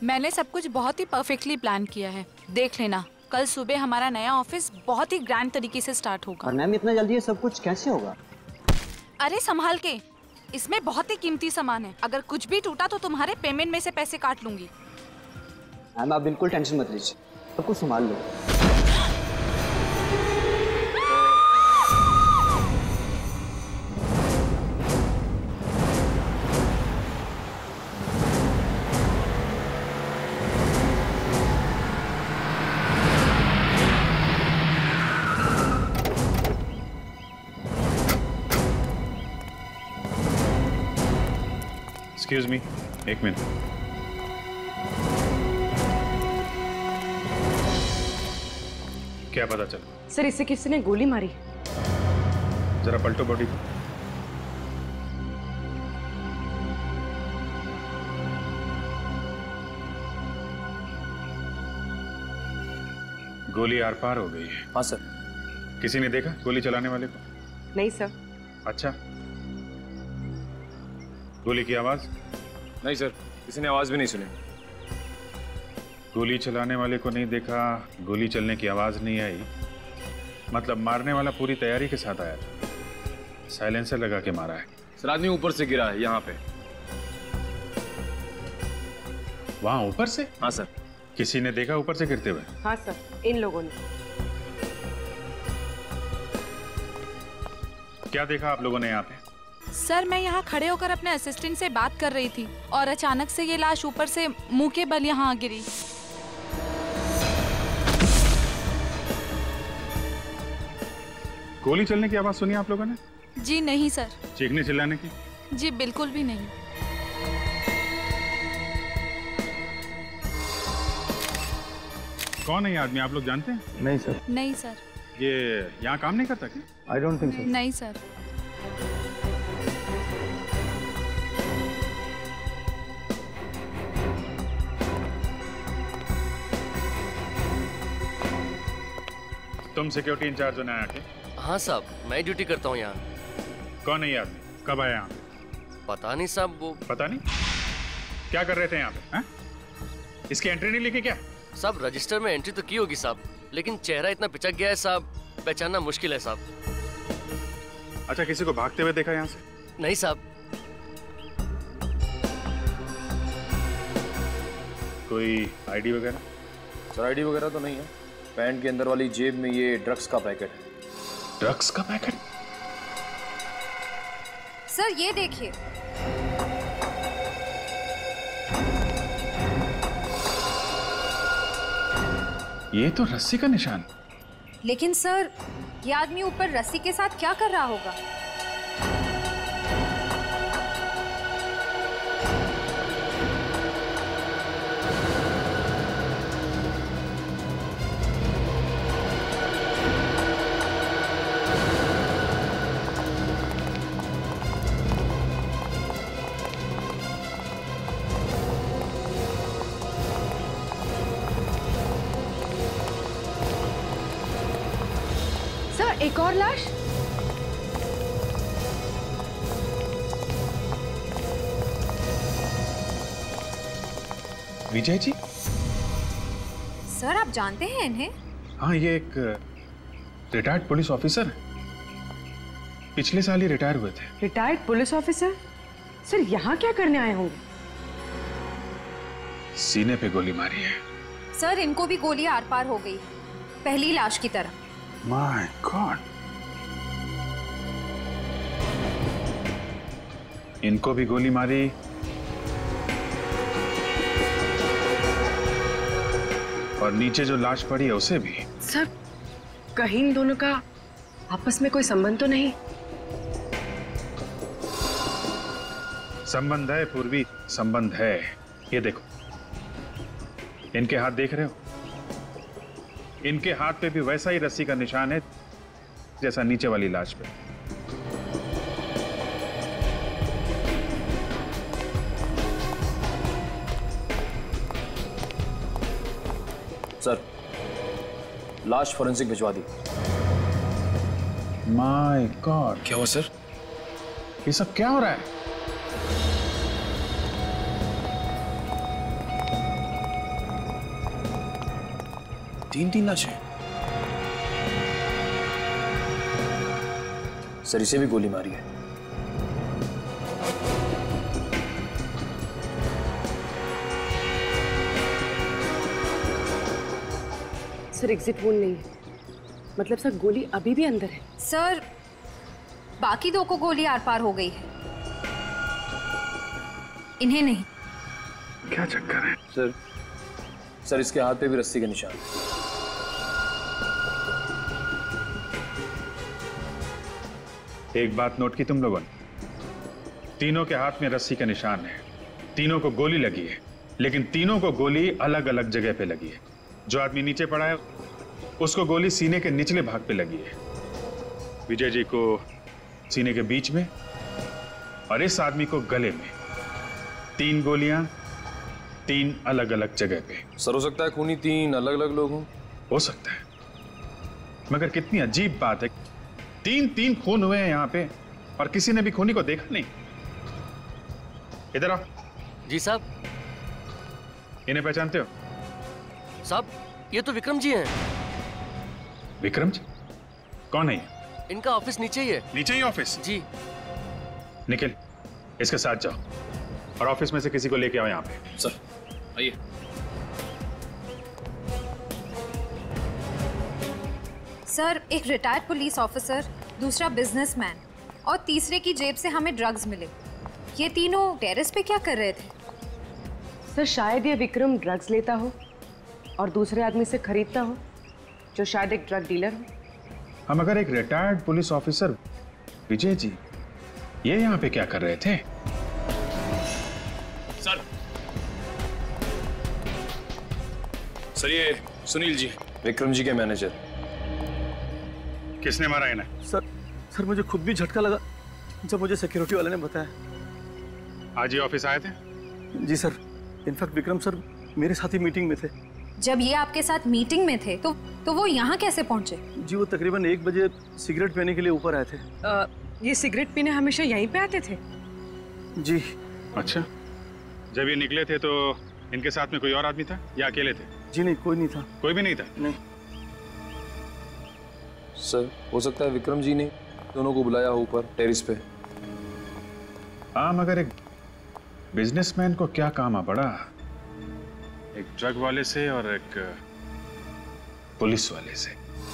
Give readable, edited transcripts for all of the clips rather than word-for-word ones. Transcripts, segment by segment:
मैंने सब कुछ बहुत ही परफेक्टली प्लान किया है। देख लेना, कल सुबह हमारा नया ऑफिस बहुत ही ग्रैंड तरीके से स्टार्ट होगा। और मैम इतना जल्दी ये सब कुछ कैसे होगा? अरे संभाल के, इसमें बहुत ही कीमती सामान है। अगर कुछ भी टूटा तो तुम्हारे पेमेंट में से पैसे काट लूंगी। मैम आप बिल्कुल टेंशन मत लीजिए, सब कुछ संभाल लो। एक्सक्यूज मी, एक मिनट। क्या पता चला? सर इसे किसी ने गोली मारी। जरा पलटो बॉडी को। गोली आर पार हो गई है। हाँ सर। किसी ने देखा गोली चलाने वाले को? नहीं सर। अच्छा, गोली की आवाज? नहीं सर, किसी ने आवाज भी नहीं सुनी। गोली चलाने वाले को नहीं देखा, गोली चलने की आवाज नहीं आई, मतलब मारने वाला पूरी तैयारी के साथ आया था, साइलेंसर लगा के मारा है। सर आदमी ऊपर से गिरा है यहाँ पे। वहां ऊपर से? हाँ सर। किसी ने देखा ऊपर से गिरते हुए? हाँ सर, इन लोगों ने। क्या देखा आप लोगों ने यहाँ पे? सर मैं यहाँ खड़े होकर अपने असिस्टेंट से बात कर रही थी और अचानक से ये लाश ऊपर से मुंह के बल यहाँ गिरी। गोली चलने की आवाज सुनी आप लोगों ने? जी नहीं सर। चीखने चिल्लाने की? जी बिल्कुल भी नहीं। कौन है ये आदमी, आप लोग जानते हैं? नहीं सर। नहीं सर। ये यहाँ काम नहीं करता क्या? I don't think so. नहीं सर। तुम सिक्योरिटी इंचार्ज हो ना यहाँ के? हाँ साहब, मैं ड्यूटी करता हूँ यहाँ। कौन है ये आदमी, कब आया यहाँ? पता नहीं साहब, वो पता नहीं? क्या कर रहे थे यहाँ पे? इसकी एंट्री नहीं लिखी क्या? साहब रजिस्टर में एंट्री तो की होगी साहब, लेकिन चेहरा इतना पिचक गया है साहब, पहचानना मुश्किल है साहब। अच्छा, किसी को भागते हुए देखा यहाँ से? नहीं साहब। कोई आईडी वगैरह? सर आईडी वगैरह तो नहीं है। पैंट के अंदर वाली जेब में ये ड्रग्स का पैकेट है। ड्रग्स का पैकेट? सर ये देखिए। ये तो रस्सी का निशान। लेकिन सर ये आदमी ऊपर रस्सी के साथ क्या कर रहा होगा? सर एक और लाश। विजय जी? सर आप जानते हैं इन्हें? हाँ, ये एक रिटायर्ड पुलिस ऑफिसर है, पिछले साल ही रिटायर हुए थे। Retired police officer? सर यहाँ क्या करने आए होंगे? सीने पे गोली मारी है। सर इनको भी गोली आर पार हो गई, पहली लाश की तरह। माय गॉड, इनको भी गोली मारी और नीचे जो लाश पड़ी है उसे भी। सर कहीं इन दोनों का आपस में कोई संबंध तो नहीं? संबंध है पूर्वी, संबंध है। ये देखो, इनके हाथ देख रहे हो? इनके हाथ पे भी वैसा ही रस्सी का निशान है जैसा नीचे वाली लाश पे। सर लाश फोरेंसिक भिजवा दी। माय गॉड, क्या हुआ सर? ये सब क्या हो रहा है? 3 लाशें। सर इसे भी गोली मारी है। सर एग्जिट वोल नहीं है, मतलब सर गोली अभी भी अंदर है। सर बाकी 2 को गोली आर पार हो गई है, इन्हें नहीं। क्या चक्कर है? सर इसके हाथ पे भी रस्सी के निशान। एक बात नोट की तुम लोगों ने? तीनों के हाथ में रस्सी का निशान है, तीनों को गोली लगी है, लेकिन तीनों को गोली अलग अलग जगह पे लगी है। जो आदमी नीचे पड़ा है उसको गोली सीने के निचले भाग पे लगी है, विजय जी को सीने के बीच में, और इस आदमी को गले में। 3 गोलियां 3 अलग अलग जगह पे। सर हो सकता है खूनी 3 अलग अलग लोग हों। हो सकता है, मगर कितनी अजीब बात है, 3 खून हुए हैं यहाँ पे और किसी ने भी खूनी को देखा नहीं। इधर आओ। जी साहब। इन्हें पहचानते हो? साहब ये तो विक्रम जी हैं। विक्रम जी? कौन है ये? इनका ऑफिस नीचे ही है। नीचे ही ऑफिस? जी। निखिल इसके साथ जाओ और ऑफिस में से किसी को लेके आओ यहाँ पे। सर आइए। सर एक रिटायर्ड पुलिस ऑफिसर, दूसरा बिजनेसमैन और तीसरे की जेब से हमें ड्रग्स मिले। ये तीनों टेरेस पे क्या कर रहे थे? सर शायद ये विक्रम ड्रग्स लेता हो और दूसरे आदमी से खरीदता हो, जो शायद एक ड्रग डीलर हो। हम अगर एक retired police officer Vijay ji ये यहाँ पे क्या कर रहे थे? सर ये सुनील जी, विक्रम जी के मैनेजर। किसने मारा इन्हें? सर मुझे खुद भी झटका लगा जब मुझे सिक्योरिटी वाले ने बताया। आज ही ऑफिस आए थे? जी सर, इनफैक्ट विक्रम सर मेरे साथ ही मीटिंग में थे। जब ये आपके साथ मीटिंग में थे तो वो यहाँ कैसे पहुँचे? जी वो तकरीबन 1 बजे सिगरेट पीने के लिए ऊपर आए थे। ये सिगरेट पीने हमेशा यहीं पे आते थे? जी। अच्छा, जब ये निकले थे तो इनके साथ में कोई और आदमी था या अकेले थे? जी नहीं, कोई नहीं था। कोई भी नहीं था? नहीं। सर हो सकता है विक्रम जी ने दोनों को बुलाया हो ऊपर टेरिस पे। हाँ, मगर एक बिजनेसमैन को क्या काम आ पड़ा, एक ड्रग वाले से और एक पुलिस वाले से।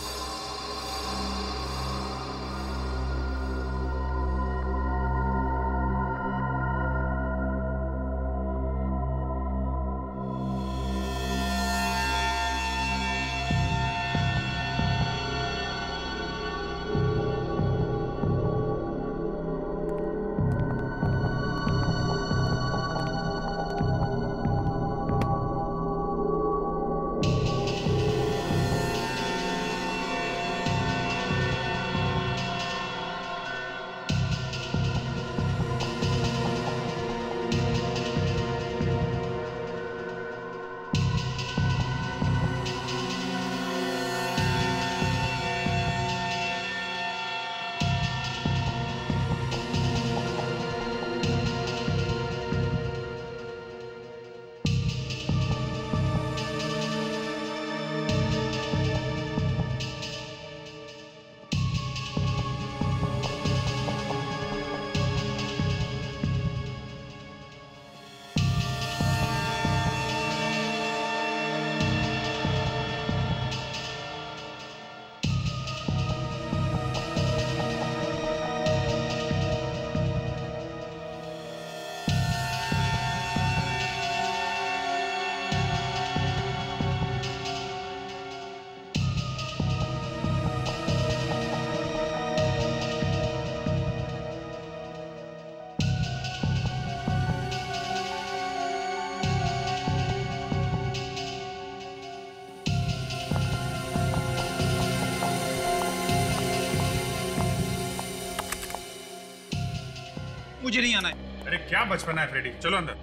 मुझे नहीं आना है। अरे क्या बचपना है फ्रेडी, चलो अंदर।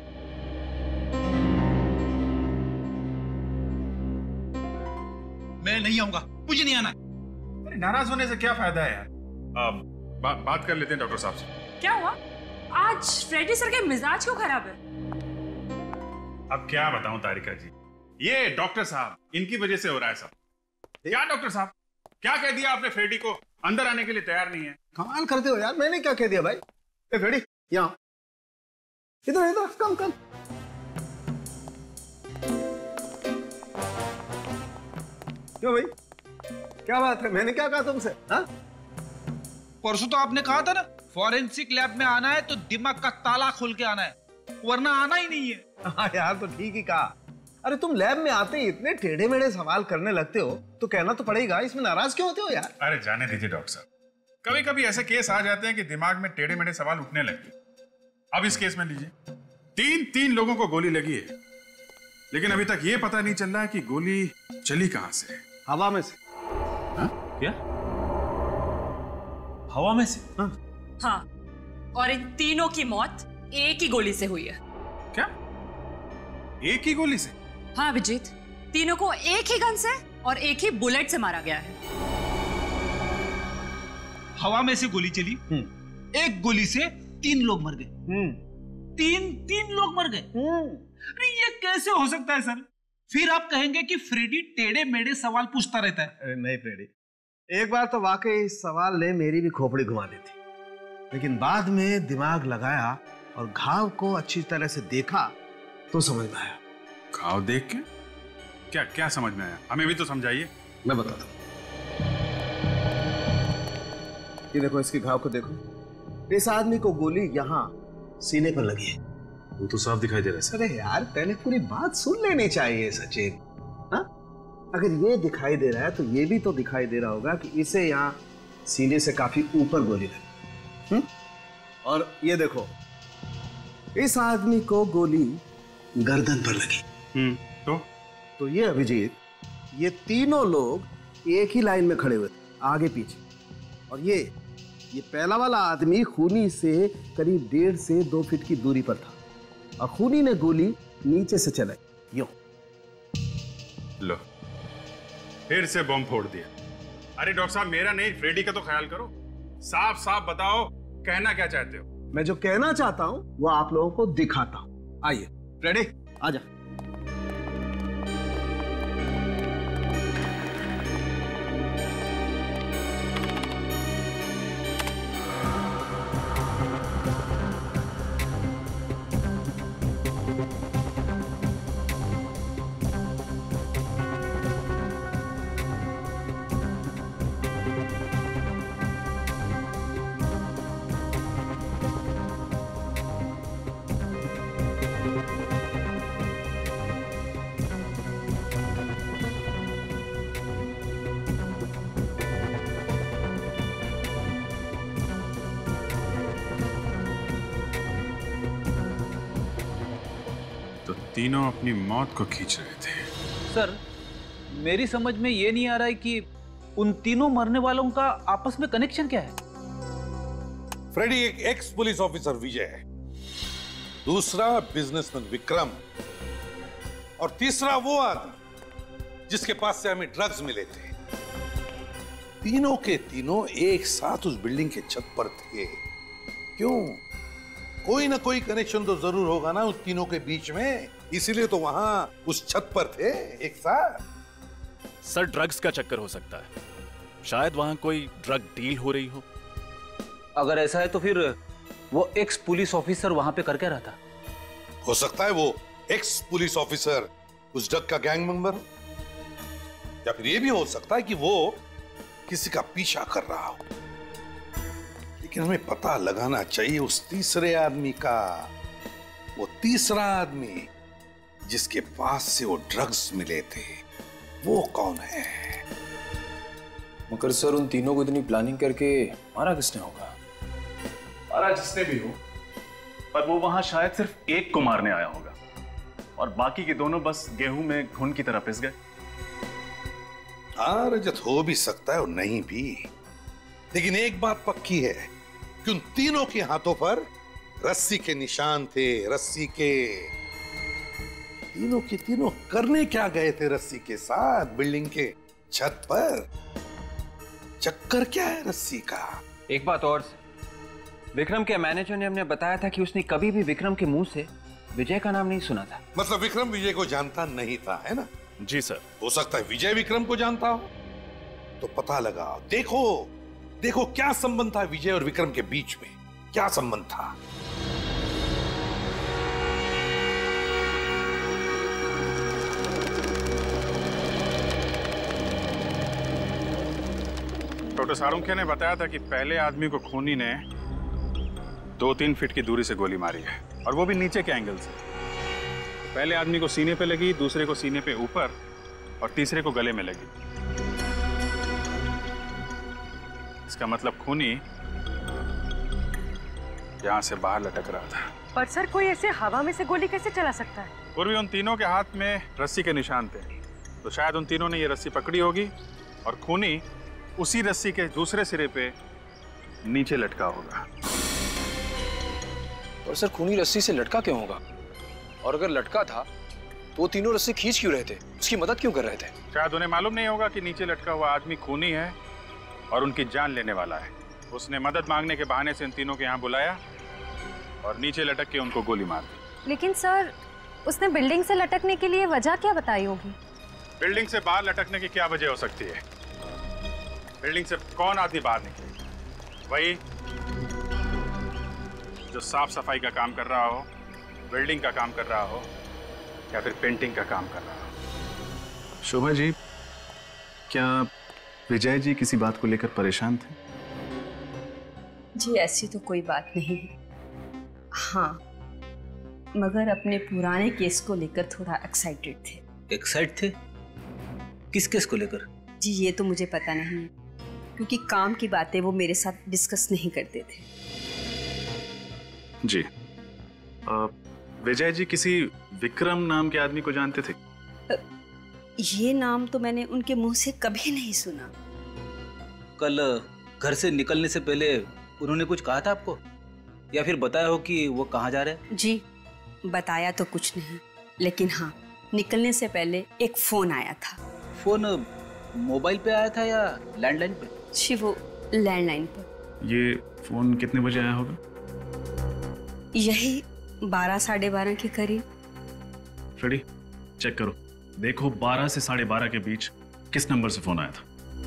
मैं नहीं आऊंगा, मुझे नहीं आना है। अरे नाराज होने से क्या फायदा है यार? बात कर लेते हैं डॉक्टर साहब से। क्या हुआ? आज फ्रेडी सर के मिजाज क्यों खराब है? अब क्या बताऊं तारिका जी, ये डॉक्टर साहब, इनकी वजह से हो रहा है सब। क्या डॉक्टर साहब, क्या कह दिया आपने फ्रेडी को? अंदर आने के लिए तैयार नहीं है। कमाल करते हो यार, मैंने क्या कह दिया भाई? ए फ्रेडी, यहाँ इधर इधर, कम कम। क्यों भाई, क्या बात है? मैंने क्या कहा तुमसे? हाँ, परसों तो आपने कहा था ना, फॉरेंसिक लैब में आना है तो दिमाग का ताला खोल के आना है, वरना आना ही नहीं है। हाँ यार, तो ठीक ही कहा। अरे तुम लैब में आते ही इतने टेढ़े मेढ़े सवाल करने लगते हो तो कहना तो पड़ेगा, इसमें नाराज क्यों होते हो यार? अरे जाने दीजिए डॉक्टर साहब, कभी कभी ऐसे केस आ जाते हैं कि दिमाग में टेढ़े मेढ़े सवाल उठने लगते हैं। अब इस केस में लीजिए, तीन लोगों को गोली लगी है, लेकिन अभी तक ये पता नहीं चल रहा है कि गोली चली कहां से। हवा में से। हाँ? क्या? हवा में से? हाँ, और इन तीनों की मौत एक ही गोली से हुई है। क्या? एक ही गोली से? हाँ अभिजीत, तीनों को एक ही गन से और एक ही बुलेट से मारा गया है। हवा में से गोली चली, एक गोली से 3 लोग मर गए। तीन लोग मर गए। अरे ये कैसे हो सकता है सर? फिर आप कहेंगे कि फ्रेडी टेढ़े मेढ़े सवाल पूछता रहता है। अरे नहीं फ्रेडी, एक बार तो वाकई इस सवाल ने मेरी भी खोपड़ी घुमा दी थी, लेकिन बाद में दिमाग लगाया और घाव को अच्छी तरह से देखा तो समझ में आया। घाव देख के? क्या क्या समझ में आया? हमें भी तो समझाइए। मैं बताता हूँ। ये देखो, इसके घाव को देखो। इस आदमी को गोली यहाँ सीने पर लगी है। वो तो साफ दिखाई दे रहा है। अरे यार, पहले पूरी बात सुन लेनी चाहिए सचिन। हाँ, अगर ये दिखाई दे रहा है तो ये भी तो दिखाई दे रहा होगा कि इसे यहाँ सीने से काफी ऊपर गोली लगी। और ये देखो, इस आदमी को गोली गर्दन पर लगी। तो ये अभिजीत, ये तीनों लोग एक ही लाइन में खड़े हुए थे, आगे पीछे। और ये पहला वाला आदमी खूनी से करीब 1.5 से 2 फीट की दूरी पर था और खूनी ने गोली नीचे से चलाई, यूं। लो, फिर से बम फोड़ दिया। अरे डॉक्टर साहब, मेरा नहीं, फ्रेडी का तो ख्याल करो। साफ साफ बताओ, कहना क्या चाहते हो? मैं जो कहना चाहता हूं वो आप लोगों को दिखाता हूं। आइए फ्रेडी, आजा। तीनों अपनी मौत को खींच रहे थे। सर, मेरी समझ में ये नहीं आ रहा है कि उन तीनों मरने वालों का आपस में कनेक्शन क्या है? फ्रेडी एक एक्स पुलिस ऑफिसर विजय है, दूसरा बिजनेसमैन विक्रम, और तीसरा वो आदमी जिसके पास से हमें ड्रग्स मिले थे। तीनों के तीनों एक साथ उस बिल्डिंग के छत पर थे। क्यों? कोई ना कोई कनेक्शन तो जरूर होगा ना उस तीनों के बीच में, इसीलिए तो वहां उस छत पर थे एक साथ। सर, ड्रग्स का चक्कर हो सकता है, शायद वहां कोई ड्रग डील हो रही हो। अगर ऐसा है तो फिर वो एक्स पुलिस ऑफिसर वहां पे करके रहा था। हो सकता है वो एक्स पुलिस ऑफिसर उस ड्रग का गैंग मेंबर हो, या फिर ये भी हो सकता है कि वो किसी का पीछा कर रहा हो। लेकिन हमें पता लगाना चाहिए उस तीसरे आदमी का, वो तीसरा आदमी जिसके पास से वो ड्रग्स मिले थे, वो कौन है? मगर सर, उन तीनों को इतनी प्लानिंग करके मारा किसने होगा? मारा जिसने भी हो, पर वो वहां शायद सिर्फ एक को मारने आया होगा और बाकी के दोनों बस गेहूं में घुन की तरह पिस गए। हाँ रजत, हो भी सकता है और नहीं भी, लेकिन एक बात पक्की है कि उन तीनों के हाथों पर रस्सी के निशान थे। रस्सी के तीनों के तीनों करने क्या गए थे रस्सी के साथ बिल्डिंग के छत पर? चक्कर क्या है रस्सी का? एक बात और, विक्रम के मैनेजर ने हमने बताया था कि उसने कभी भी विक्रम के मुंह से विजय का नाम नहीं सुना था। मतलब विक्रम विजय को जानता नहीं था, है ना? जी सर। हो सकता है विजय विक्रम को जानता हो, तो पता लगाओ। देखो देखो क्या संबंध था विजय और विक्रम के बीच में, क्या संबंध था। डॉक्टर सारुंखे ने बताया था कि पहले आदमी को खूनी ने 2-3 फीट की दूरी से गोली मारी है, और वो भी नीचे के एंगल से। पहले आदमी को सीने पे लगी, दूसरे को सीने पे ऊपर, और तीसरे को गले में लगी। इसका मतलब खूनी यहां से बाहर लटक रहा था। पर सर कोई ऐसे हवा में से गोली कैसे चला सकता है? पूर्वी उन तीनों के हाथ में रस्सी के निशान थे, तो शायद उन तीनों ने ये रस्सी पकड़ी होगी और खूनी उसी रस्सी के दूसरे सिरे पे नीचे लटका होगा। और सर खूनी रस्सी से लटका क्यों होगा? और अगर लटका था तो वो तीनों रस्सी खींच क्यों रहे थे? उसकी मदद क्यों कर रहे थे? शायद उन्हें मालूम नहीं होगा कि नीचे लटका हुआ आदमी खूनी है और उनकी जान लेने वाला है। उसने मदद मांगने के बहाने से इन तीनों को यहाँ बुलाया और नीचे लटक के उनको गोली मार दी। लेकिन सर उसने बिल्डिंग से लटकने के लिए वजह क्या बताई होगी? बिल्डिंग से बाहर लटकने की क्या वजह हो सकती है? बिल्डिंग से कौन आदमी बाहर निकले? वही जो साफ सफाई का काम कर रहा हो, बिल्डिंग का काम कर रहा हो, या फिर पेंटिंग का काम कर रहा हो। शोभा जी, क्या विजय जी किसी बात को लेकर परेशान थे? जी ऐसी तो कोई बात नहीं है, हाँ मगर अपने पुराने केस को लेकर थोड़ा एक्साइटेड थे। एक्साइट थे? किस केस को लेकर? जी ये तो मुझे पता नहीं है, क्योंकि काम की बातें वो मेरे साथ डिस्कस नहीं करते थे। जी विजय जी किसी विक्रम नाम के आदमी को जानते थे? ये नाम तो मैंने उनके मुंह से कभी नहीं सुना। कल घर से निकलने से पहले उन्होंने कुछ कहा था आपको, या फिर बताया हो कि वो कहाँ जा रहे हैं? जी बताया तो कुछ नहीं, लेकिन हाँ निकलने से पहले एक फोन आया था। फोन मोबाइल पे आया था या लैंडलाइन पे? जी वो लैंडलाइन पर। ये फोन कितने बजे आया होगा? यही 12 साढ़े 12 के करीब। फ्रेडी चेक करो, देखो 12 से 12:30 के बीच किस नंबर से फोन आया था।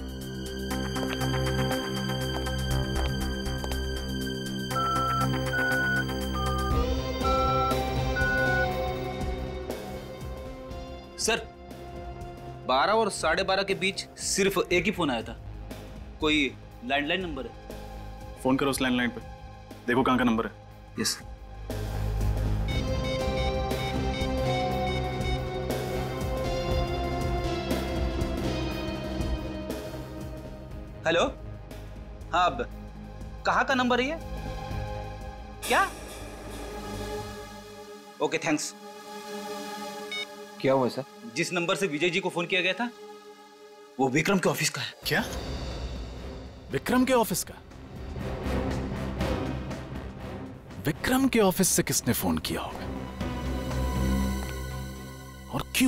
सर 12 और 12:30 के बीच सिर्फ एक ही फोन आया था। कोई लैंडलाइन नंबर है? फोन करो उस लैंडलाइन पे, देखो कहाँ का नंबर है। यस। हेलो, हाँ अब कहाँ का नंबर है ये? क्या? Okay thanks. क्या हुआ सर? जिस नंबर से विजय जी को फोन किया गया था वो विक्रम के ऑफिस का है। क्या? विक्रम के ऑफिस का? विक्रम के ऑफिस से किसने फोन किया होगा और क्यों?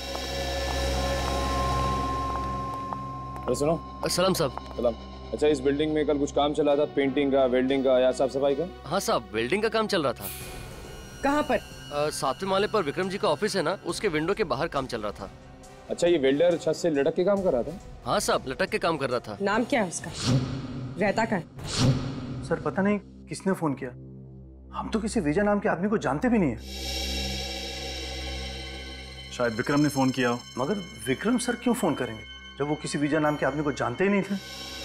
अरे सुनो। सलाम साहब। सलाम। अच्छा इस बिल्डिंग में कल कुछ काम चला था, पेंटिंग का, वेल्डिंग का या साफ सफाई का? हाँ साहब, वेल्डिंग का काम चल रहा था। कहाँ पर? 7वें माले पर विक्रम जी का ऑफिस है ना, उसके विंडो के बाहर काम चल रहा था। अच्छा ये वेल्डर छत से लटक के काम कर रहा था? हाँ साहब, लटक के काम कर रहा था। नाम क्या है उसका? रहता कहाँ? सर पता नहीं किसने फोन किया, हम तो किसी विजय नाम के आदमी को जानते भी नहीं है। शायद विक्रम ने फोन किया हो। मगर विक्रम सर क्यों फोन करेंगे जब वो किसी विजय नाम के आदमी को जानते ही नहीं थे?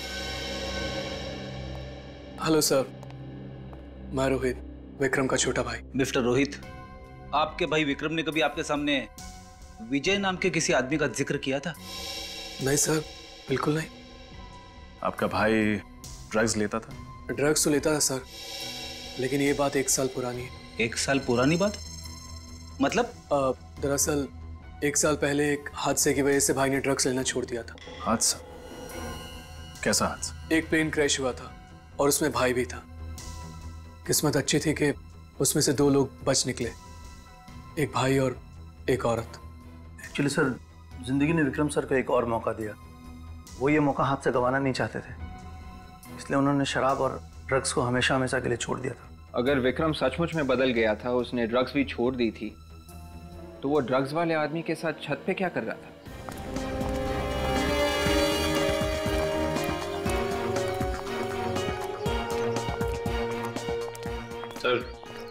हेलो सर, मैं रोहित, विक्रम का छोटा भाई। मिस्टर रोहित, आपके भाई विक्रम ने कभी आपके सामने विजय नाम के किसी आदमी का जिक्र किया था? नहीं सर, बिल्कुल नहीं। आपका भाई ड्रग्स लेता था? ड्रग्स तो लेता था सर, लेकिन ये बात 1 साल पुरानी है। 1 साल पुरानी बात? मतलब? दरअसल 1 साल पहले एक हादसे की वजह से भाई ने ड्रग्स लेना छोड़ दिया था। हादसा? कैसा हादसा? एक प्लेन क्रैश हुआ था और उसमें भाई भी था। किस्मत अच्छी थी कि उसमें से 2 लोग बच निकले, एक भाई और एक औरत। एक्चुअली सर जिंदगी ने विक्रम सर को एक और मौका दिया, वो ये मौका हाथ से गंवाना नहीं चाहते थे, इसलिए उन्होंने शराब और ड्रग्स को हमेशा हमेशा के लिए छोड़ दिया था। अगर विक्रम सचमुच में बदल गया था, उसने ड्रग्स भी छोड़ दी थी, तो वो ड्रग्स वाले आदमी के साथ छत पे क्या कर रहा था? सर,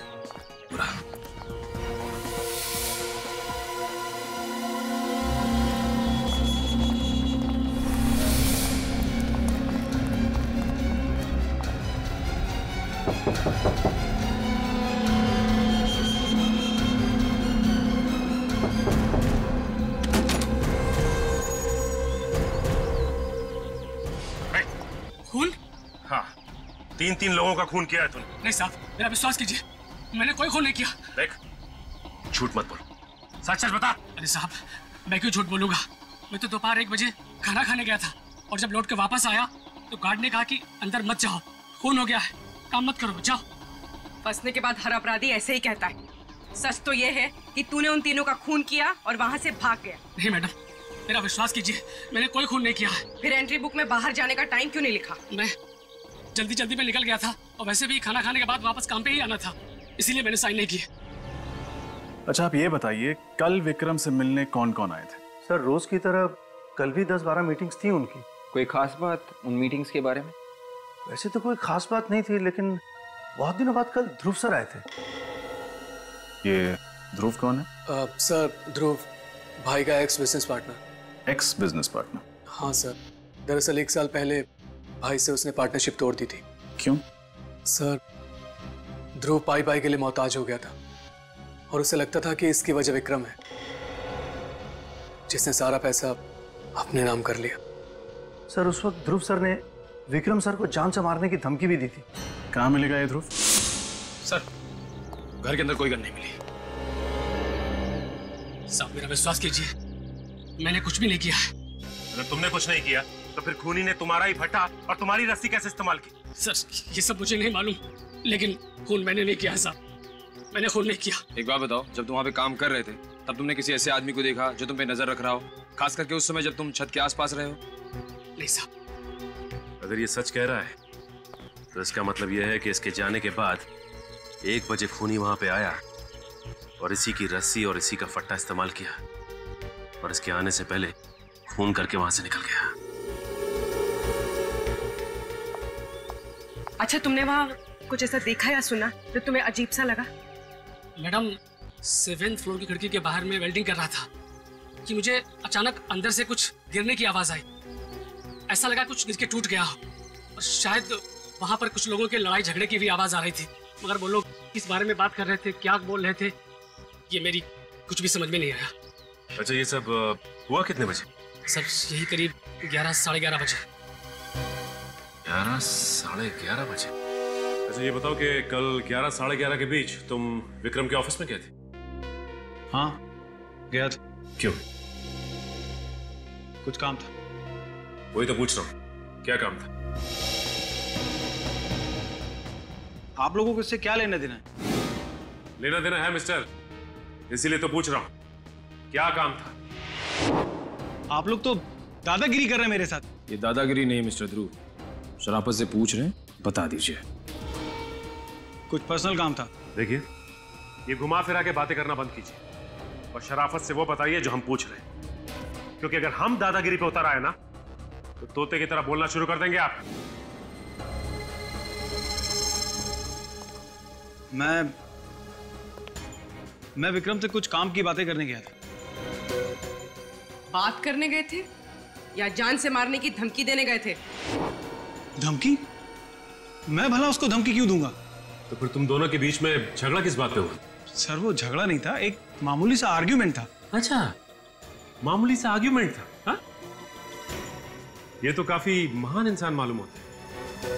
खून? हाँ, तीन लोगों का खून किया है तूने। नहीं साहब, मेरा विश्वास कीजिए, मैंने कोई खून नहीं किया। देख, झूठ मत बोल, सच सच बता। अरे साहब, मैं क्यों झूठ बोलूंगा? मैं तो दोपहर 1 बजे खाना खाने गया था और जब लौट के वापस आया तो गार्ड ने कहा कि अंदर मत जाओ, खून हो गया है, काम मत करो, जाओ। फंसने के बाद हर अपराधी ऐसे ही कहता है। सच तो ये है कि तूने उन तीनों का खून किया और वहाँ से भाग गया। नहीं मैडम, मेरा विश्वास कीजिए, मैंने कोई खून नहीं किया है। फिर एंट्री बुक में बाहर जाने का टाइम क्यों नहीं लिखा? मैं जल्दी में निकल गया था और वैसे भी खाना खाने के बाद वापस काम पे ही आना था, इसीलिए मैंने साइन नहीं किए। अच्छा आप ये बताइए, कल विक्रम से मिलने कौन कौन आए थे? सर रोज की तरह कल भी 10-12 मीटिंग्स थी उनकी। कोई खास बात उन मीटिंग्स के बारे में? वैसे तो कोई खास बात नहीं थी, लेकिन बहुत दिनों बाद कल ध्रुव सर आए थे। ये ध्रुव कौन है? सर ध्रुव भाई का ex business partner. Ex business partner? हाँ सर, दरअसल 1 साल पहले भाई से उसने पार्टनरशिप तोड़ दी थी। क्यों? सर ध्रुव पाई के लिए मोहताज हो गया था और उसे लगता था कि इसकी वजह विक्रम है, जिसने सारा पैसा अपने नाम कर लिया। सर उस वक्त ध्रुव सर ने विक्रम सर को जान से मारने की धमकी भी दी थी। कहाँ मिलेगा ये ध्रुव? सर, घर के अंदर कोई गन नहीं मिली। साहब मेरा विश्वास कीजिए, मैंने कुछ भी नहीं किया है। अगर तुमने कुछ नहीं किया तो फिर खूनी ने तुम्हारा ही फटा और तुम्हारी रस्सी कैसे इस्तेमाल की? सर ये सब मुझे नहीं मालूम, लेकिन खून मैंने नहीं किया है साहब, मैंने खून नहीं किया। एक बात बताओ, जब तुम वहाँ पे काम कर रहे थे तब तुमने किसी ऐसे आदमी को देखा जो तुम पे नजर रख रहा हो, खास करके उस समय जब तुम छत के आसपास रहे हो? नहीं साहब। अगर ये सच कह रहा है तो इसका मतलब यह है कि इसके जाने के बाद 1 बजे खूनी वहां पे आया और इसी की रस्सी और इसी का फट्टा इस्तेमाल किया और इसके आने से पहले खून करके वहां से निकल गया। अच्छा, तुमने वहाँ कुछ ऐसा देखा या सुना जो तुम्हें अजीब सा लगा? मैडम 7th फ्लोर की खिड़की के बाहर में वेल्डिंग कर रहा था कि मुझे अचानक अंदर से कुछ गिरने की आवाज आई। ऐसा लगा कुछ गिर के टूट गया हो और शायद वहां पर कुछ लोगों के लड़ाई झगड़े की भी आवाज आ रही थी, मगर वो लोग किस बारे में बात कर रहे थे, क्या बोल रहे थे, ये मेरी कुछ भी समझ में नहीं आया। अच्छा, ये सब हुआ कितने बजे? सर यही करीब 11 साढ़े 11 बजे। 11 साढ़े 11 बजे? अच्छा ये बताओ कि कल 11 साढ़े 11 के बीच तुम विक्रम के ऑफिस में गए थे? हाँ गया था। क्यों? कुछ काम था। वही तो पूछ रहा हूँ, क्या काम था? आप लोगों को इससे क्या लेना देना है? लेना देना है मिस्टर, इसीलिए तो पूछ रहा हूँ, क्या काम था? आप लोग तो दादागिरी कर रहे हैं मेरे साथ। ये दादागिरी नहीं मिस्टर ध्रुव, शराफत से पूछ रहे हैं, बता दीजिए। कुछ पर्सनल काम था। देखिए, ये घुमा फिरा के बातें करना बंद कीजिए और शराफत से वो बताइए जो हम पूछ रहे हैं, क्योंकि अगर हम दादागिरी पे उतर आए ना तो तोते की तरह बोलना शुरू कर देंगे आप। मैं विक्रम से कुछ काम की बातें करने गया था। बात करने गए थे या जान से मारने की धमकी देने गए थे? धमकी? मैं भला उसको धमकी क्यों दूंगा? तो फिर तुम दोनों के बीच में झगड़ा किस बात पे हुआ? सर वो झगड़ा नहीं था, एक मामूली सा आर्ग्यूमेंट था। अच्छा, मामूली सा आर्ग्यूमेंट था? हाँ? ये तो काफी महान इंसान मालूम होता है।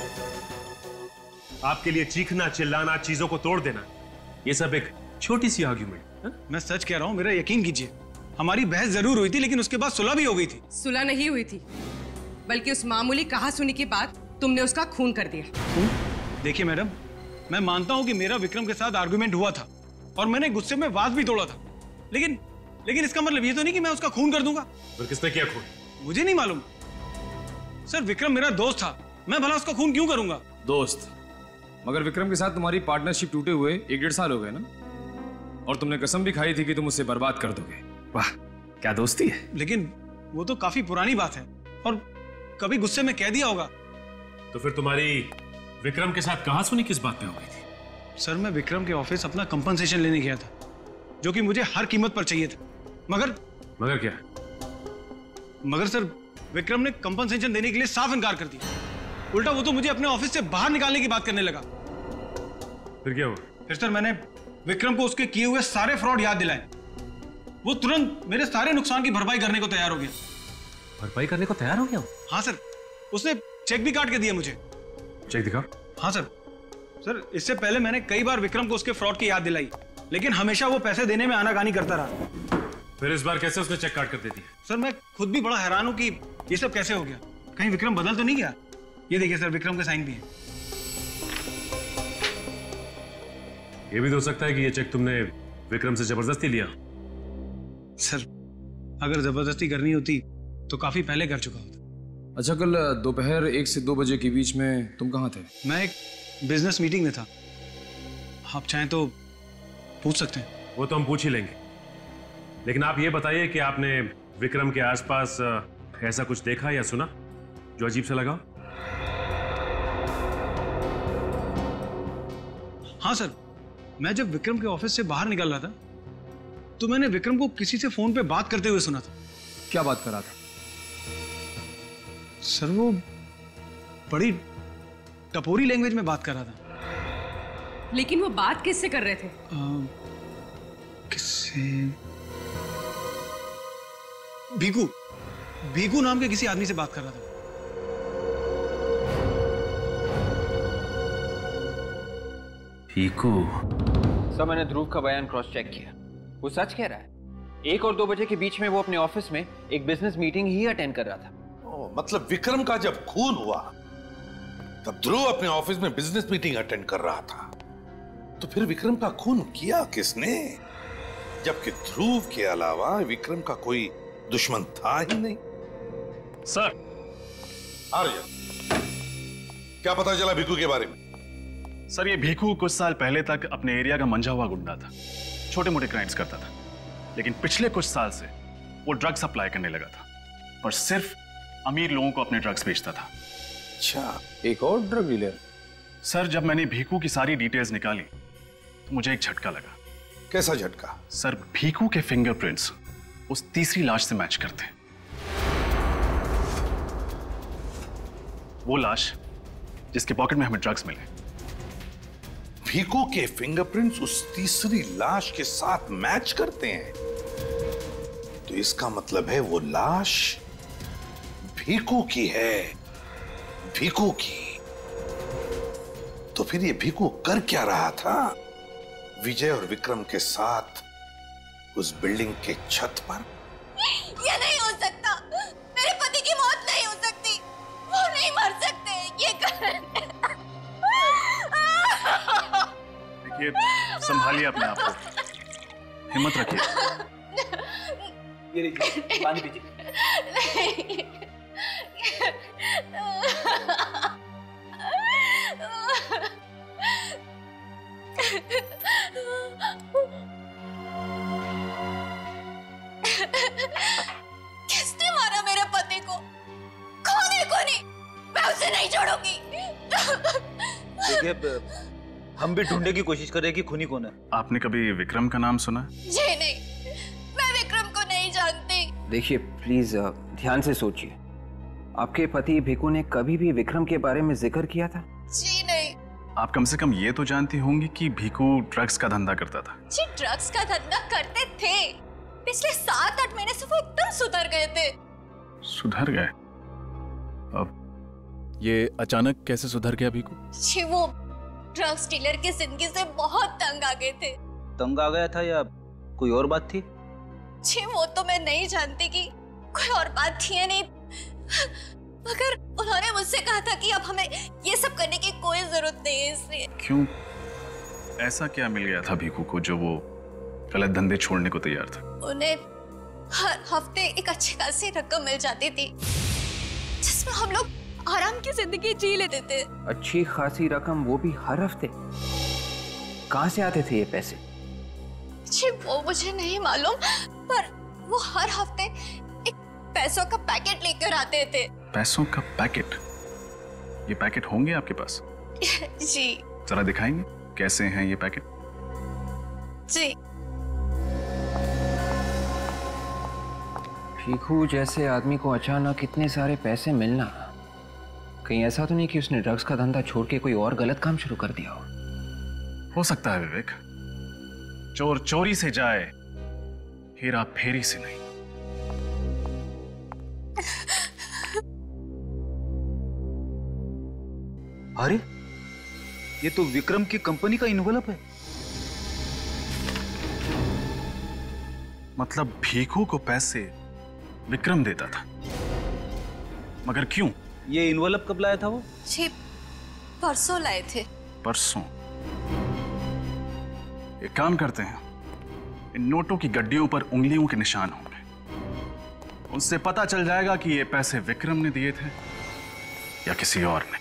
आपके लिए चीखना, चिल्लाना, चीजों को तोड़ देना, ये सब एक छोटी सी आर्ग्यूमेंट। मैं सच कह रहा हूं, मेरा यकीन कीजिए, हमारी बहस जरूर हुई थी, लेकिन उसके बाद सुलह भी हो गई थी। सुलह नहीं हुई थी, बल्कि उस मामूली कहा-सुनी के बाद तुमने उसका खून कर दिया। देखिए मैडम, मैं मानता हूं कि मेरा विक्रम के साथ आर्गुमेंट हुआ था और मैंने गुस्से में वाद भी तोड़ा था, लेकिन इसका मतलब ये तो नहीं कि मैं उसका खून कर दूंगा। फिर किसने किया खून? मुझे नहीं मालूम सर, विक्रम मेरा दोस्त था, मैं भला उसका खून क्यों करूंगा? दोस्त? मगर विक्रम के साथ तुम्हारी पार्टनरशिप टूटे हुए 1-1.5 साल हो गए ना, और तुमने कसम भी खाई थी कि तुम उसे बर्बाद कर दोगे। वाह, क्या दोस्ती है। लेकिन वो तो काफी पुरानी बात है और कभी गुस्से में कह दिया होगा। तो फिर तुम्हारी विक्रम के साथ कहाँ सुनी किस बात पे हो गई थी? सर मैं विक्रम के ऑफिस अपना कंपनसेशन लेने गया था, जो कि मुझे हर कीमत पर चाहिए था। मगर क्या? मगर सर विक्रम ने कंपनसेशन देने के लिए साफ इनकार कर दिया। उल्टा वो तो मुझे अपने ऑफिस से बाहर निकालने की बात करने लगा। फिर क्या हुआ? फिर सर मैंने विक्रम को उसके किए हुए सारे फ्रॉड याद दिलाए। वो तुरंत मेरे सारे नुकसान की भरपाई करने को तैयार हो गया। भरपाई करने को तैयार हो गया? हाँ सर, उसने चेक भी काट के दिया मुझे। चेक दिखाओ। हाँ सर। सर इससे पहले मैंने कई बार विक्रम को उसके फ्रॉड की याद दिलाई, लेकिन हमेशा वो पैसे देने में आनाकानी करता रहा। फिर इस बार कैसे उसने चेक काट कर दे दिया? सर मैं खुद भी बड़ा हैरान हूं कि ये सब कैसे हो गया। कहीं विक्रम बदल तो नहीं गया? ये देखिए सर, विक्रम के साइन भी है। ये भी तो हो सकता है कि ये चेक तुमने विक्रम से जबरदस्ती लिया। सर अगर जबरदस्ती करनी होती तो काफी पहले कर चुका होता। अच्छा, कल दोपहर 1 से 2 बजे के बीच में तुम कहाँ थे? मैं एक बिजनेस मीटिंग में था। आप चाहें तो पूछ सकते हैं। वो तो हम पूछ ही लेंगे, लेकिन आप ये बताइए कि आपने विक्रम के आसपास ऐसा कुछ देखा या सुना जो अजीब सा लगा? हाँ सर, मैं जब विक्रम के ऑफिस से बाहर निकल रहा था तो मैंने विक्रम को किसी से फोन पे बात करते हुए सुना था। क्या बात कर रहा था? सर वो बड़ी टपोरी लैंग्वेज में बात कर रहा था। लेकिन वो बात किससे कर रहे थे? किससे? भीकू नाम के किसी आदमी से बात कर रहा था। भीकू? सर मैंने ध्रुव का बयान क्रॉस चेक किया, वो सच कह रहा है। 1 और 2 बजे के बीच में वो अपने ऑफिस में एक बिजनेस मीटिंग ही अटेंड कर रहा था। मतलब विक्रम का जब खून हुआ तब ध्रुव अपने ऑफिस में बिजनेस मीटिंग अटेंड कर रहा था। तो फिर विक्रम का खून किया किसने? जबकि ध्रुव के अलावा विक्रम का कोई दुश्मन था ही नहीं। सर। आर्यन, क्या पता चला भीकू के बारे में? सर ये भीकू कुछ साल पहले तक अपने एरिया का मंझा हुआ गुंडा था, छोटे मोटे क्राइम्स करता था, लेकिन पिछले कुछ साल से वो ड्रग्स सप्लाई करने लगा था, पर सिर्फ अमीर लोगों को अपने ड्रग्स बेचता था। अच्छा, एक और ड्रग डीलर? सर जब मैंने भीकू की सारी डिटेल्स निकाली तो मुझे एक झटका लगा। कैसा झटका? सर भीकू के फिंगरप्रिंट्स उस तीसरी लाश से मैच करते हैं। वो लाश जिसके पॉकेट में हमें ड्रग्स मिले। भीकू के फिंगरप्रिंट्स उस तीसरी लाश के साथ मैच करते हैं, तो इसका मतलब है वो लाश भीकू की है। भीकू की। तो फिर ये भीकू कर क्या रहा था विजय और विक्रम के साथ उस बिल्डिंग के छत पर? ये नहीं हो सकता। मेरे पति की मौत नहीं हो सकती। वो नहीं मर सकते। ये देखिए, संभालिए अपने आप को, हिम्मत रखिए। ये लीजिए, पानी पीजिए। किसने मारा मेरे पति को? कौन है? मैं उसे नहीं छोड़ूंगी। देखिए, हम भी ढूंढने की कोशिश कर रहे हैं कि खूनी कौन है। आपने कभी विक्रम का नाम सुना? जी नहीं, मैं विक्रम को नहीं जानती। देखिए प्लीज ध्यान से सोचिए, आपके पति भीकू ने कभी भी विक्रम के बारे में जिक्र किया था? जी नहीं। आप कम से कम ये तो जानती होंगी कि भीकू ड्रग्स का धंधा करता था। जी ड्रग्स का धंधा करते थे। पिछले 7-8 महीने से वो एकदम सुधर गए थे। सुधर गए? अब ये अचानक कैसे सुधर गया भीकू? जी वो ड्रग्स डीलर की जिंदगी से बहुत तंग आ गए थे। तंग आ गया था या कोई और बात थी? जी वो तो मैं नहीं जानती कि कोई और बात थी या नहीं, मगर उन्होंने मुझसे कहा था कि अब हमें ये सब करने की कोई जरूरत नहीं है। इसलिए क्यों? ऐसा क्या मिल गया था भीकू को जो वो गलत धंधे छोड़ने को तैयार था? उन्हें हर हफ्ते एक अच्छी खासी रकम मिल जाती थी जिसमें हम लोग आराम की जिंदगी जी लेते थे। अच्छी खासी रकम, वो भी हर हफ्ते। कहाँ से आते थे ये पैसे? जी वो मुझे नहीं मालूम, पर वो हर हफ्ते एक पैसों का पैकेट लेकर आते थे। पैसों का पैकेट? ये पैकेट होंगे आपके पास? जी। जरा दिखाएंगे कैसे हैं ये पैकेट? जी। भीखू जैसे आदमी को अचानक इतने सारे पैसे मिलना, कहीं ऐसा तो नहीं कि उसने ड्रग्स का धंधा छोड़ के कोई और गलत काम शुरू कर दिया हो सकता है विवेक। चोर चोरी से जाए, हेरा फेरी से नहीं। अरे ये तो विक्रम की कंपनी का इन्वेलप है। मतलब भीखू को पैसे विक्रम देता था, मगर क्यों? ये इन्वेलप कब लाया था वो? जी परसों लाए थे। परसों? एक काम करते हैं, इन नोटों की गड्डियों पर उंगलियों के निशान होंगे, उनसे पता चल जाएगा कि ये पैसे विक्रम ने दिए थे या किसी और ने।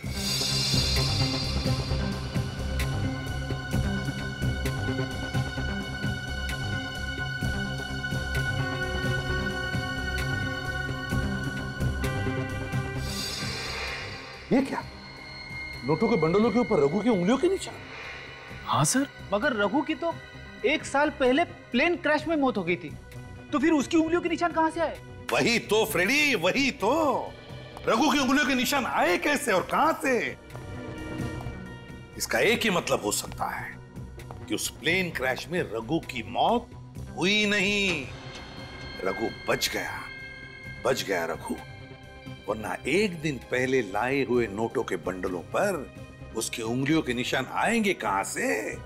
ये क्या? नोटों के बंडलों के ऊपर रघु की उंगलियों के निशान? हाँ सर। मगर रघु की तो 1 साल पहले प्लेन क्रैश में मौत हो गई थी, तो फिर उसकी उंगलियों के निशान कहां से आए? वही तो फ्रेडी, वही तो। रघु की उंगलियों के निशान आए कैसे और कहां से? इसका एक ही मतलब हो सकता है कि उस प्लेन क्रैश में रघु की मौत हुई नहीं, रघु बच गया रघु। वरना एक दिन पहले लाए हुए नोटों के बंडलों पर उसकी उंगलियों के निशान आएंगे कहां से?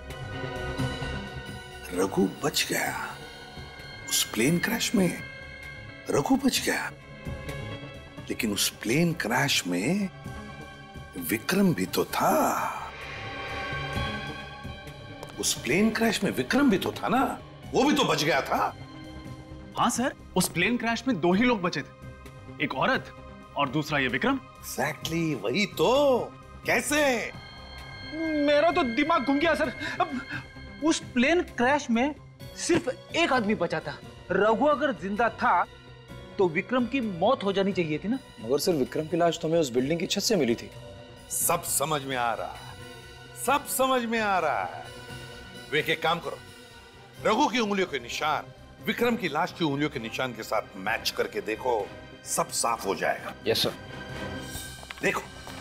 रघु बच गया उस प्लेन क्रैश में, रघु बच गया। लेकिन उस प्लेन क्रैश में विक्रम भी तो था। उस प्लेन क्रैश में विक्रम भी तो था ना, वो भी तो बच गया था। हाँ सर, उस प्लेन क्रैश में 2 ही लोग बचे थे, एक औरत और दूसरा ये विक्रम। एग्जैक्टली, वही तो। कैसे? मेरा तो दिमाग घूम गया सर। अब उस प्लेन क्रैश में सिर्फ एक आदमी बचा था। रघु अगर जिंदा था तो विक्रम की मौत हो जानी चाहिए थी ना। मगर सर विक्रम की लाश तो हमें उस बिल्डिंग की छत से मिली थी। सब समझ में आ रहा है, सब समझ में आ रहा है। वे एक काम करो, रघु की उंगलियों के निशान विक्रम की लाश की उंगलियों के निशान के साथ मैच करके देखो, सब साफ हो जाएगा। Yes sir. देखो,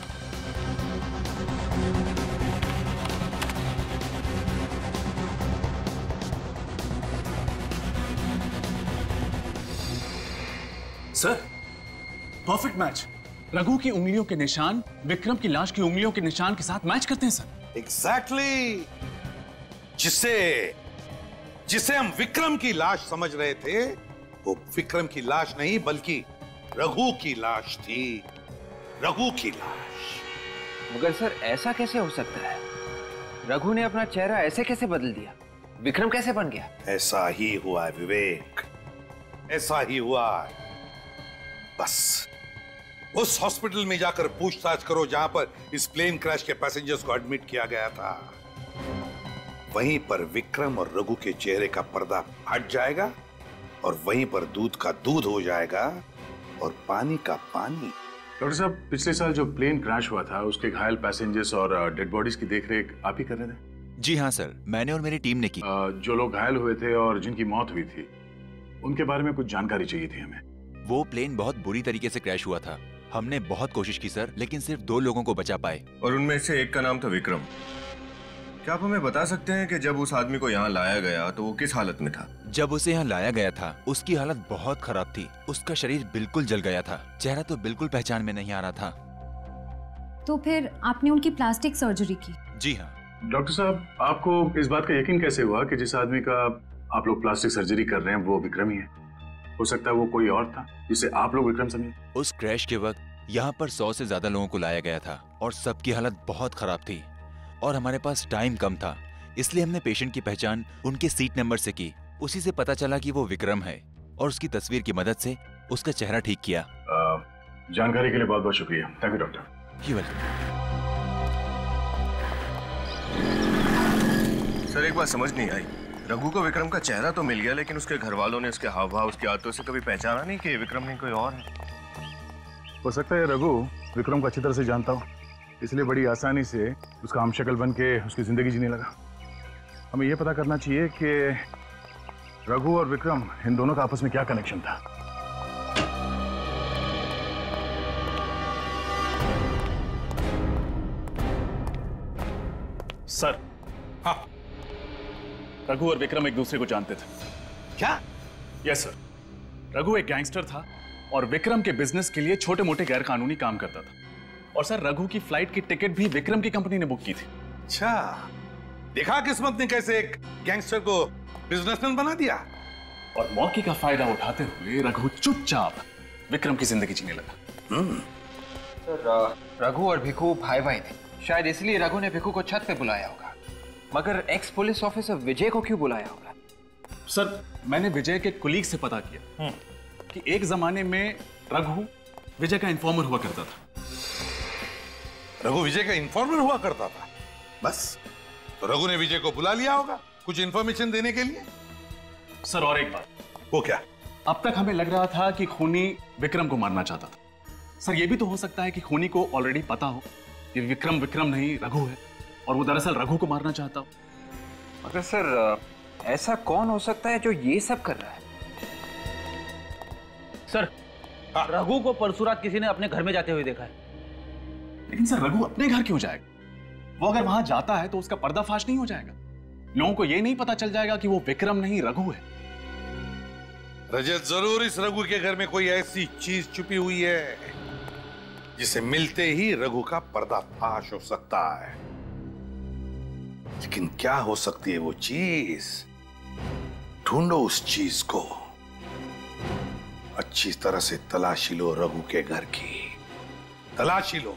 सर परफेक्ट मैच। रघु की उंगलियों के निशान विक्रम की लाश की उंगलियों के निशान के साथ मैच करते हैं सर। एग्जैक्टली। जिसे हम विक्रम की लाश समझ रहे थे, वो विक्रम की लाश नहीं बल्कि रघु की लाश थी, रघु की लाश। मगर सर ऐसा कैसे हो सकता है? रघु ने अपना चेहरा ऐसे कैसे बदल दिया? विक्रम कैसे बन गया? ऐसा ही हुआ है विवेक, ऐसा ही हुआ है। बस उस हॉस्पिटल में जाकर पूछताछ करो जहां पर इस प्लेन क्रैश के पैसेंजर्स को एडमिट किया गया था। वहीं पर विक्रम और रघु के चेहरे का पर्दा हट जाएगा और वहीं पर दूध का दूध हो जाएगा और पानी का पानी। डॉक्टर साहब, पिछले साल जो प्लेन क्रैश हुआ था उसके घायल पैसेंजर्स और डेड बॉडीज की देखरेख आप ही कर रहे थे? जी हाँ सर, मैंने और मेरी टीम ने की। जो लोग घायल हुए थे और जिनकी मौत हुई थी, उनके बारे में कुछ जानकारी चाहिए थी हमें। वो प्लेन बहुत बुरी तरीके से क्रैश हुआ था। हमने बहुत कोशिश की सर, लेकिन सिर्फ 2 लोगों को बचा पाए। और उनमें से एक का नाम था विक्रम। क्या आप हमें बता सकते हैं कि जब उस आदमी को यहाँ लाया गया तो वो किस हालत में था? जब उसे यहाँ लाया गया था उसकी हालत बहुत खराब थी। उसका शरीर बिल्कुल जल गया था, चेहरा तो बिल्कुल पहचान में नहीं आ रहा था। तो फिर आपने उनकी प्लास्टिक सर्जरी की? जी हाँ। डॉक्टर साहब, आपको इस बात का यकीन कैसे हुआ कि जिस आदमी का आप लोग प्लास्टिक सर्जरी कर रहे हैं वो विक्रम ही है? हो सकता है वो कोई और था जिसे आप लोग विक्रम समझे। उस क्रैश के वक्त यहाँ पर 100 से ज्यादा लोगों को लाया गया था और सबकी हालत बहुत खराब थी और हमारे पास टाइम कम था, इसलिए हमने पेशेंट की पहचान उनके सीट नंबर से की। उसी से पता चला कि वो विक्रम है और उसकी तस्वीर की मदद से उसका चेहरा ठीक किया। जानकारी के लिए बहुत बहुत शुक्रिया। Thank you doctor. You welcome. Sir एक बात समझ नहीं आई, रघु को विक्रम का चेहरा तो मिल गया, लेकिन उसके घर वालों ने उसके हाव भाव, उसकी आदतों से कभी पहचाना नहीं कि विक्रम नहीं कोई और है। हो सकता है रघु विक्रम को अच्छी तरह से जानता हो, इसलिए बड़ी आसानी से उसका हमशक्ल बन के उसकी जिंदगी जीने लगा। हमें यह पता करना चाहिए कि रघु और विक्रम इन दोनों का आपस में क्या कनेक्शन था। सर, हाँ, रघु और विक्रम एक दूसरे को जानते थे। क्या? यस सर, रघु एक गैंगस्टर था और विक्रम के बिजनेस के लिए छोटे मोटे गैर कानूनी काम करता था। और सर रघु की फ्लाइट की टिकट भी विक्रम की कंपनी ने बुक की थी। अच्छा, देखा किस्मत ने कैसे एक गैंगस्टर को बिजनेसमैन बना दिया। और मौके का फायदा उठाते हुए रघु चुपचाप विक्रम की जिंदगी जीने लगा। सर रघु और भिखू भाई भाई थे, शायद इसलिए रघु ने भिखू को छत पे बुलाया होगा। मगर एक्स पुलिस ऑफिसर विजय को क्यों बुलाया होगा? सर मैंने विजय के कुलीग से पता किया कि एक जमाने में रघु विजय का इन्फॉर्मर हुआ करता था। रघु विजय का इन्फॉर्मर हुआ करता था? बस, तो रघु ने विजय को बुला लिया होगा कुछ इन्फॉर्मेशन देने के लिए। सर और एक बात। वो क्या? अब तक हमें लग रहा था कि खूनी विक्रम को मारना चाहता था। सर ये भी तो हो सकता है कि खूनी को ऑलरेडी पता हो कि विक्रम नहीं रघु है और वो दरअसल रघु को मारना चाहता हो। मगर सर ऐसा कौन हो सकता है जो ये सब कर रहा है? सर रघु को परसों रात किसी ने अपने घर में जाते हुए देखा है। लेकिन सर रघु अपने घर क्यों जाएगा? वो अगर वहां जाता है तो उसका पर्दाफाश नहीं हो जाएगा? लोगों को यह नहीं पता चल जाएगा कि वो विक्रम नहीं रघु है? रजत, जरूर इस रघु के घर में कोई ऐसी चीज छुपी हुई है जिसे मिलते ही रघु का पर्दाफाश हो सकता है। लेकिन क्या हो सकती है वो चीज? ढूंढो उस चीज को, अच्छी तरह से तलाशी लो रघु के घर की, तलाशी लो।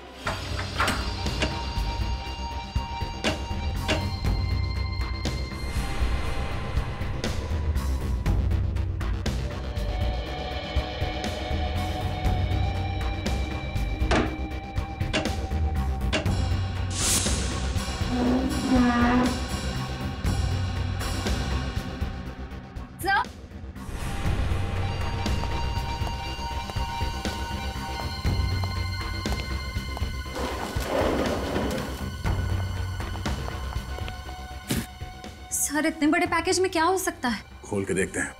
सर इतने बड़े पैकेज में क्या हो सकता है? खोल के देखते हैं।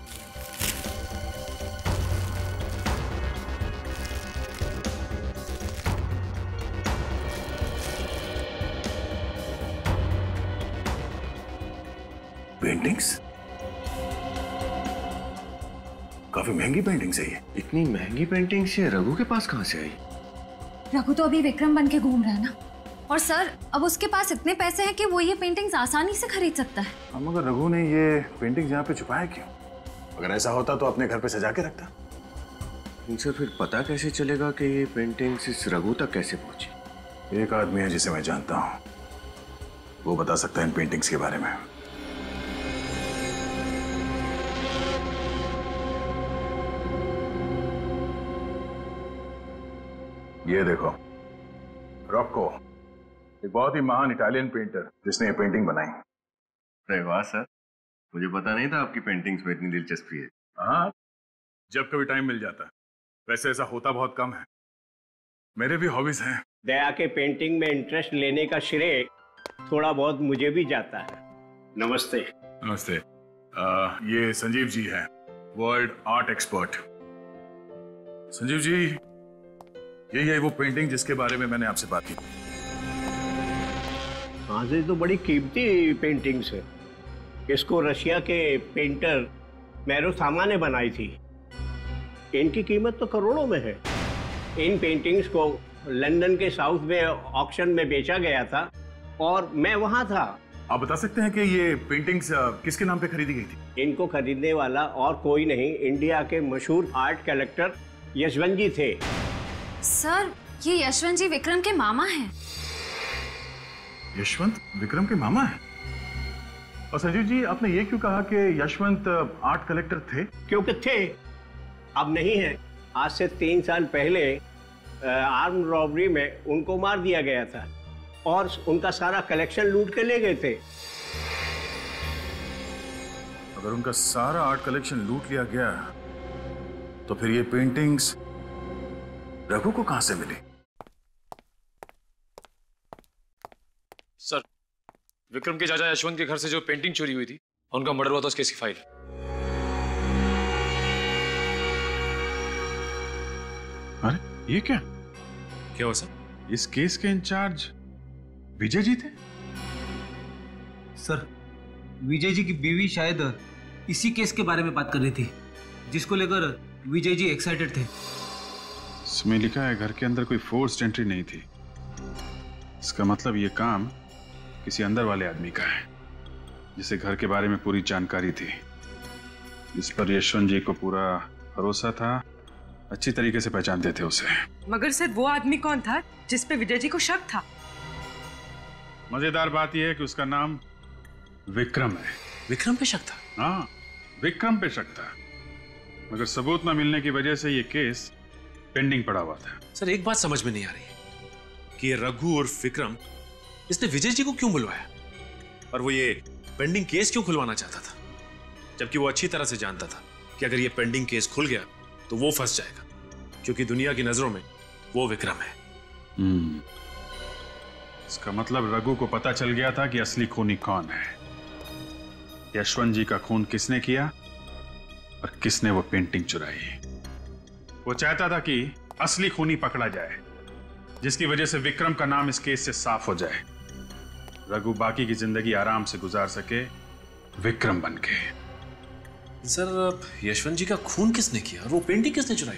पेंटिंग्स? काफी महंगी पेंटिंग्स है ये। इतनी महंगी पेंटिंग्स ये रघु के पास कहां से आई? रघु तो अभी विक्रम बन के घूम रहा है ना। और सर अब उसके पास इतने पैसे हैं कि वो ये पेंटिंग्स आसानी से खरीद सकता है। हम मगर रघु ने ये पेंटिंग्स यहाँ पे छुपाया क्यों? अगर ऐसा होता तो अपने घर पे सजा के रखता। इनसे फिर पता कैसे चलेगा कि ये पेंटिंग्स इस रघु तक कैसे पहुंची? एक आदमी है जिसे मैं जानता हूँ, वो बता सकता है इन पेंटिंग्स के बारे में। ये देखो, रॉको, एक बहुत ही महान इटालियन पेंटर जिसने ये पेंटिंग बनाई। अरे वाह सर, मुझे पता नहीं था आपकी पेंटिंग्स में इतनी दिलचस्पी है। हाँ, जब कभी टाइम मिल जाता है। वैसे ऐसा होता बहुत कम है, मेरे भी हॉबीज हैं। दया के पेंटिंग में इंटरेस्ट लेने का श्रेय थोड़ा बहुत मुझे भी जाता है। नमस्ते। नमस्ते। ये संजीव जी हैं, world art expert. Sanjeev ji, यही है वो पेंटिंग जिसके बारे में मैंने आपसे बात की। हाँ जी, तो बड़ी कीमती पेंटिंग्स है। इसको रशिया के पेंटर मैरो सामा ने बनाई थी। इनकी कीमत तो करोड़ों में है। इन पेंटिंग्स को लंदन के साउथ में ऑक्शन में बेचा गया था और मैं वहाँ था। आप बता सकते हैं कि ये पेंटिंग्स किसके नाम पे खरीदी गई थी? इनको खरीदने वाला और कोई नहीं, इंडिया के मशहूर आर्ट कलेक्टर यशवंत जी थे। सर ये यशवंत जी विक्रम के मामा हैं। यशवंत विक्रम के मामा हैं? और संजीव जी, आपने ये क्यों कहा कि यशवंत आर्ट कलेक्टर थे? क्योंकि थे, अब नहीं है। आज से 3 साल पहले आर्म रॉबरी में उनको मार दिया गया था और उनका सारा कलेक्शन लूट के ले गए थे। अगर उनका सारा आर्ट कलेक्शन लूट लिया गया तो फिर ये पेंटिंग्स रघु को कहां से मिली? सर, विक्रम के चाचा यशवंत के घर से जो पेंटिंग चोरी हुई थी, उनका मर्डर हुआ था, उस केस की फाइल। अरे ये क्या हुआ सर? इस केस के इंचार्ज विजय जी थे? सर, विजय जी की बीवी शायद इसी केस के बारे में बात कर रही थी, जिसको लेकर विजय जी एक्साइटेड थे। इसमें लिखा है घर के अंदर कोई फोर्स्ड एंट्री नहीं थी। इसका मतलब ये काम किसी अंदर वाले आदमी का है, जिसे घर के बारे में पूरी जानकारी थी, इस पर यशवंत जी को पूरा भरोसा था, अच्छी तरीके से पहचानते थे उसे। मगर सर, वो आदमी कौन था जिस पे विजय जी को शक था? मजेदार बात यह है कि उसका नाम विक्रम है। विक्रम पे शक था? हाँ, विक्रम पे शक था, मगर सबूत न मिलने की वजह से ये केस पेंडिंग पड़ा हुआ था। सर, एक बात समझ में नहीं आ रही कि ये रघु और विक्रम, इसने विजय जी को क्यों बुलवाया और वो ये पेंडिंग केस क्यों खुलवाना चाहता था, जबकि वो अच्छी तरह से जानता था कि अगर ये पेंडिंग केस खुल गया तो वो फंस जाएगा, क्योंकि दुनिया की नजरों में वो विक्रम है। इसका मतलब रघु को पता चल गया था कि असली खूनी कौन है, यशवंत जी का खून किसने किया और किसने वो पेंटिंग चुराई। वो चाहता था कि असली खूनी पकड़ा जाए, जिसकी वजह से विक्रम का नाम इस केस से साफ हो जाए, रघु बाकी की जिंदगी आराम से गुजार सके विक्रम बनके। सर, यशवंत जी का खून किसने किया और वो पेंटिंग किसने चुराई?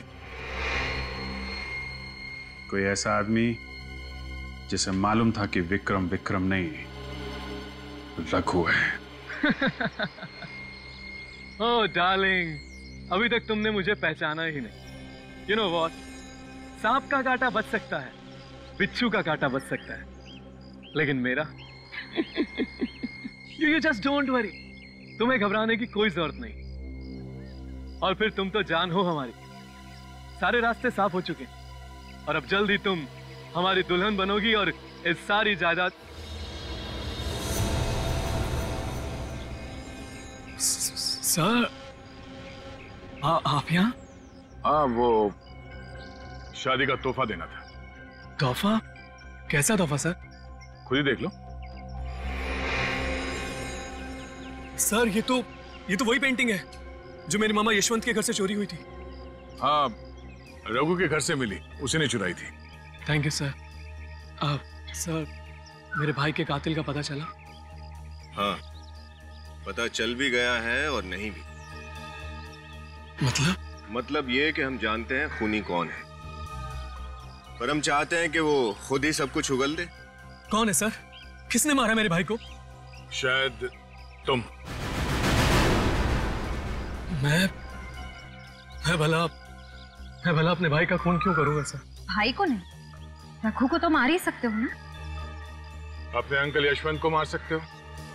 कोई ऐसा आदमी जिसे मालूम था कि विक्रम विक्रम नहीं, रघु है। ओह डार्लिंग, अभी तक तुमने मुझे पहचाना ही नहीं। यू नो व्हाट, सांप का कांटा बच सकता है, बिच्छू का कांटा बच सकता है, लेकिन मेरा यू जस्ट डोंट वरी, तुम्हें घबराने की कोई जरूरत नहीं। और फिर तुम तो जान हो हमारी, सारे रास्ते साफ हो चुके हैं और अब जल्द ही तुम हमारी दुल्हन बनोगी और इस सारी जायदाद। सर, आप यहाँ? हाँ, वो शादी का तोहफा देना था। तोहफा? कैसा तोहफा सर? खुद ही देख लो। सर, ये तो वही पेंटिंग है जो मेरे मामा यशवंत के घर से चोरी हुई थी। हाँ, रघु के घर से मिली, उसी ने चुराई थी। Thank you sir. सर, मेरे भाई के कातिल का पता चला? हाँ, पता चल भी गया है और नहीं भी। मतलब ये कि हम जानते हैं खूनी कौन है, पर हम चाहते हैं कि वो खुद ही सब कुछ उगल दे। कौन है सर? किसने मारा मेरे भाई को? शायद तुम। मैं भला अपने भाई का खून क्यों करूंगा सर? भाई को नहीं, रघु को तो मार ही सकते हो ना। अपने अंकल यशवंत को मार सकते हो।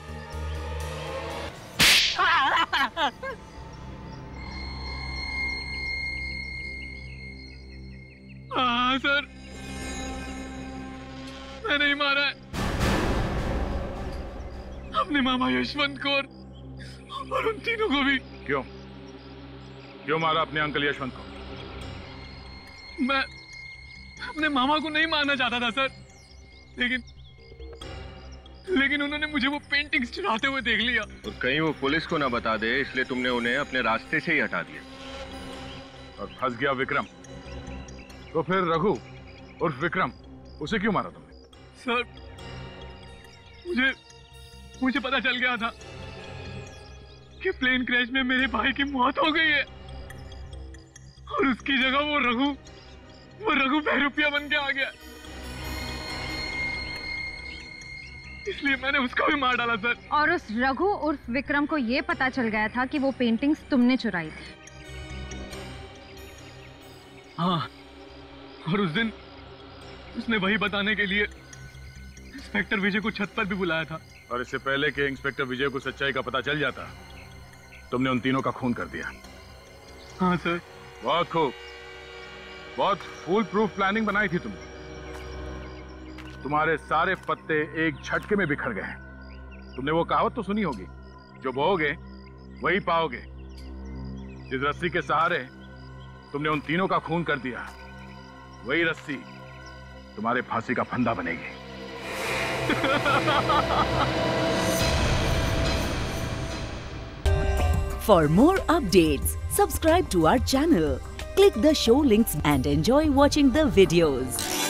हाँ सर, मैं नहीं मारा है अपने मामा यशवंत को और उन तीनों को भी। क्यों मारा अपने अंकल यशवंत को? मैं अपने मामा को नहीं मारना चाहता था सर, लेकिन उन्होंने मुझे वो पेंटिंग्स चुराते हुए देख लिया। और कहीं वो पुलिस को ना बता दे, इसलिए तुमने उन्हें अपने रास्ते से ही हटा दिया। और फंस गया विक्रम, तो फिर रघु और विक्रम, उसे क्यों मारा तुमने? सर, मुझे पता चल गया था कि प्लेन क्रैश में मेरे भाई की मौत हो गई है और उसकी जगह वो रघु बहरूपिया बन के आ गया, इसलिए मैंने उसको भी मार डाला सर। और उस रघु उर्फ विक्रम को ये पता चल गया था कि वो पेंटिंग्स तुमने चुराई थी। हाँ, और उस दिन उसने वही बताने के लिए इंस्पेक्टर विजय को छत पर भी बुलाया था। और इससे पहले कि इंस्पेक्टर विजय को सच्चाई का पता चल जाता, तुमने उन तीनों का खून कर दिया। हाँ सर। बहुत खूब। बहुत फूल प्रूफ प्लानिंग बनाई थी तुमने। तुम्हारे सारे पत्ते एक झटके में बिखर गए। तुमने वो कहावत तो सुनी होगी, जो बोओगे वही पाओगे। जिस रस्सी के सहारे तुमने उन तीनों का खून कर दिया, वही रस्सी तुम्हारे फांसी का फंदा बनेगी। For more updates, subscribe to our channel, click the show links and enjoy watching the videos.